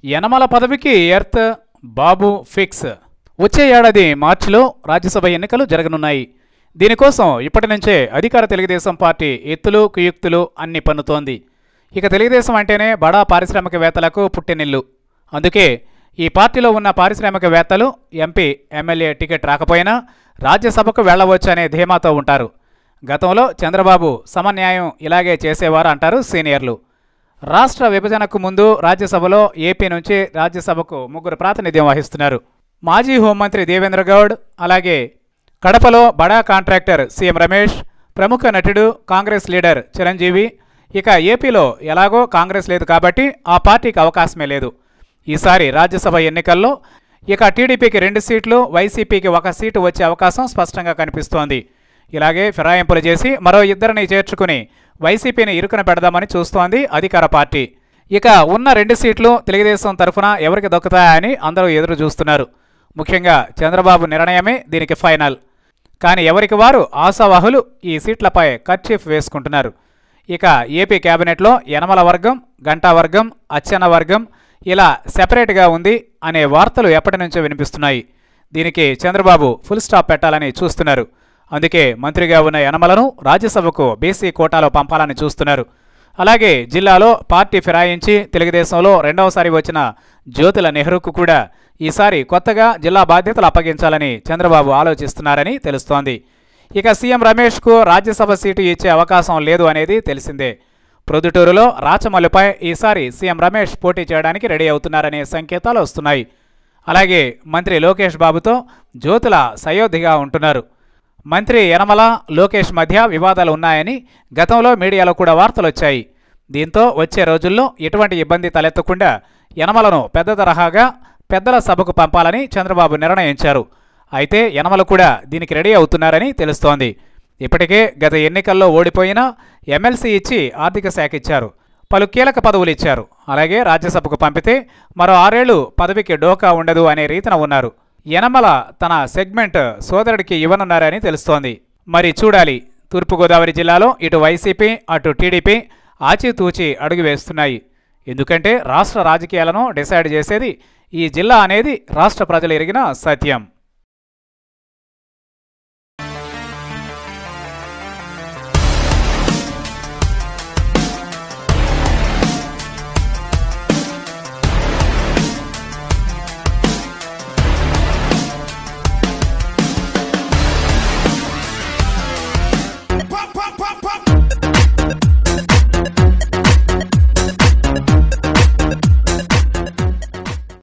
యనమల పదవికి ఎర్త్ బాబు ఫిక్స్. వచ్చే ఏడాది మార్చిలో రాజ్యసభ ఎన్నికలు జరగనున్నాయి. దీనికోసం ఇప్పటి నుంచే అధికార తెలుగుదేశం పార్టీ ఎత్తులు కుయుక్తులు అన్ని పన్నుతోంది. ఇక తెలుగుదేశం అంటేనే బడా పారిశ్రామికవేత్తలకు పుట్టినిల్లు. అందుకే ఈ పార్టీలో ఉన్న పారిశ్రామికవేత్తలు ఎంపీ ఎమ్మెల్యే టికెట్ రాకపోయినా రాజ్యసభకు వెళ్లవచ్చు అనే ధీమాతో ఉంటారు. గతంలో చంద్రబాబు సమన్యాయం ఇలాగే చేసేవారు అంటారు సీనియర్లు. రాష్ట్ర విభజనకు ముందు రాజ్యసభలో ఏపీ నుంచి రాజ్యసభకు 3 ప్రాతినిధ్యం వహిస్తున్నారు. మాజీ హోంమంత్రి దేవేంద్ర గౌడ్, అలాగే కడపలో బడా కాంట్రాక్టర్ సీఎం రమేష్, ప్రముఖ నటుడు కాంగ్రెస్ లీడర్ చిరంజీవి. ఇక ఏపీలో ఎలాగో కాంగ్రెస్ లేదు కాబట్టి ఆ పార్టీకి అవకాశమే లేదు. ఈసారి రాజ్యసభ ఎన్నికల్లో ఇక టీడీపీకి 2 సీట్లు, వైసీపీకి 1 సీటు వచ్చే అవకాశం స్పష్టంగా కనిపిస్తోంది. ఇలాగే ఫిరాయింపులు చేసి మరో 2ని చేర్చుకుని వైసీపీని ఇరుకున పెడదామని చూస్తోంది అధికార పార్టీ. ఇక ఉన్న 2 సీట్లు తెలుగుదేశం తరఫున ఎవరికి దొక్కుతాయని అందరూ ఎదురు చూస్తున్నారు. ముఖ్యంగా చంద్రబాబు నిర్ణయమే దీనికి ఫైనల్. కానీ ఎవరికి వారు ఆశావాహులు ఈ సీట్లపై కర్చీఫ్ వేసుకుంటున్నారు. ఇక ఏపీ కేబినెట్లో యనమల వర్గం, గంటా వర్గం, అచ్చెన్న వర్గం ఇలా సెపరేట్గా ఉంది అనే వార్తలు ఎప్పటి నుంచో వినిపిస్తున్నాయి. దీనికి చంద్రబాబు ఫుల్ స్టాప్ పెట్టాలని చూస్తున్నారు. అందుకే మంత్రిగా ఉన్న యనమలను రాజ్యసభకు బీసీ కోటాలో పంపాలని చూస్తున్నారు. అలాగే జిల్లాలో పార్టీ ఫిరాయించి తెలుగుదేశంలో 2వసారి వచ్చిన జ్యోతుల నెహ్రూకు కూడా ఈసారి కొత్తగా జిల్లా బాధ్యతలు అప్పగించాలని చంద్రబాబు ఆలోచిస్తున్నారని తెలుస్తోంది. ఇక సీఎం రమేష్కు రాజ్యసభ సీటు ఇచ్చే అవకాశం లేదు అనేది తెలిసిందే. ప్రొద్దుటూరులో రాచమల్లుపై ఈసారి సీఎం రమేష్ పోటీ చేయడానికి రెడీ అవుతున్నారనే సంకేతాలు వస్తున్నాయి. అలాగే మంత్రి లోకేష్ బాబుతో జ్యోతుల సయోధ్యగా ఉంటున్నారు. మంత్రి యనమల, లోకేష్ మధ్య వివాదాలు ఉన్నాయని గతంలో మీడియాలో కూడా వార్తలు వచ్చాయి. దీంతో వచ్చే రోజుల్లో ఎటువంటి ఇబ్బంది తలెత్తకుండా యనమలను పెద్ద తరహాగా పెద్దల సభకు పంపాలని చంద్రబాబు నిర్ణయించారు. అయితే యనమల కూడా దీనికి రెడీ అవుతున్నారని తెలుస్తోంది. ఇప్పటికే గత ఎన్నికల్లో ఓడిపోయినా ఎమ్మెల్సీ ఇచ్చి ఆర్థిక శాఖ ఇచ్చారు, పలు కీలక పదవులు ఇచ్చారు. అలాగే రాజ్యసభకు పంపితే మరో 6 ఏళ్లు పదవికి డోకా ఉండదు అనే రీతిన ఉన్నారు. యనమల తన సెగ్మెంట్ సోదరుడికి ఇవ్వనున్నారని తెలుస్తోంది. మరి చూడాలి. తూర్పుగోదావరి జిల్లాలో ఇటు వైసీపీ అటు టీడీపీ ఆచితూచి అడుగు వేస్తున్నాయి. ఎందుకంటే రాష్ట్ర రాజకీయాలను డిసైడ్ చేసేది ఈ జిల్లా అనేది రాష్ట్ర ప్రజలు ఎరిగిన సత్యం.